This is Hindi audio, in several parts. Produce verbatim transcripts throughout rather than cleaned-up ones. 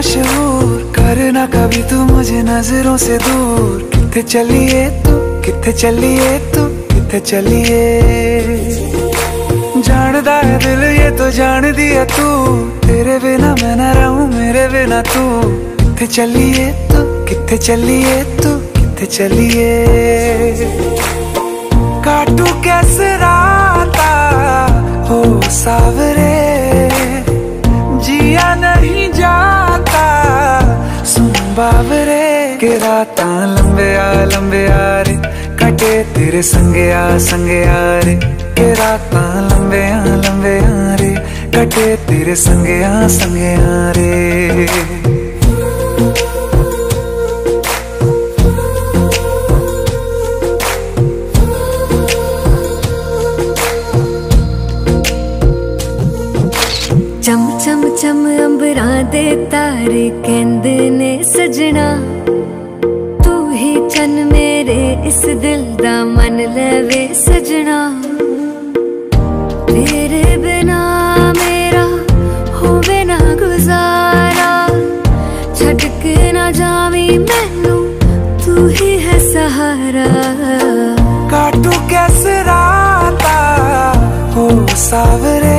मशहूर, करना कभी तू मुझे नजरों से दूर। किथे चलिए तू, किथे चलिए तू, किथे चलिए। जानदा है दिल ये तो जान दिया तू, तेरे बिना मैं न रहूं मेरे बिना तू। किथे चलिए तू, किथे चलिए तू, किथे चलिए। काटू कैसे राता हो सावरे, जिया नहीं जाता सुन बावरे। के राता लंबे आ लंबे आ रे, कटे तेरे संगे आ संगे आ रे। के राता लंबे आ लंबे आ रे, कटे तेरे संगे आ संगे आ रे। चम चम चम अंबरां दे तारे कहंदे ने सजना, तू ही चन मेरे इस दिल दा मन लवे सजना। तेरे बिना मेरा होवे ना गुजारा, छड़ के ना जावी मैनू तू ही है सहारा। काटू कैसे राता हो सावरे,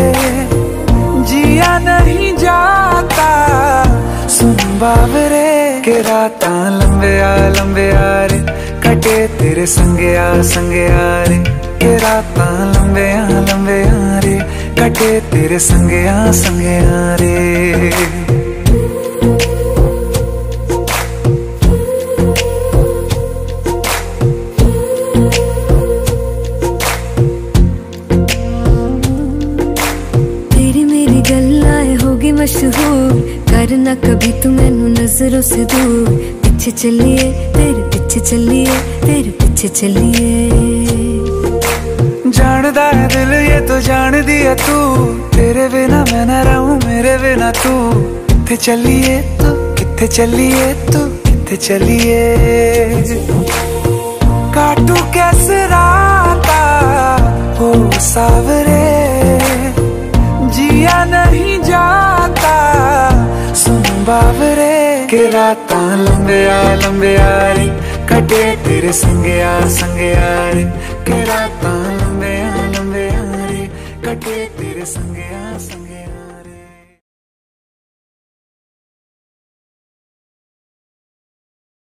जिया नहीं जाता सुन बावरे। के राता लंबे आ लंबे आ रे, कटे तेरे संगे आ संगे आ रे। के राता लंबे आ लंबे आ रे, कटे तेरे संगे आ संगे आ रे। मशहूर, करना कभी तू मैनू नजरों से दूर। पीछे चलिए तेरे पीछे चलिए, तेरे पीछे चलिए। जानदा है दिल ये तो जान दिया तू, तेरे बिना मैं न रहूं मेरे बिना तू। किथे चलिए तू, किथे चलिए तू, किथे चलिए। काटू कैसे राता हो सावरे, जिया नहीं जाता सुन बावरे। के राता लंबे आ लंबे आ रे, कटे तेरे संगे आ संगे आ रे। के राता लंबे आ लंबे आ रे, कटे तेरे संगे आ।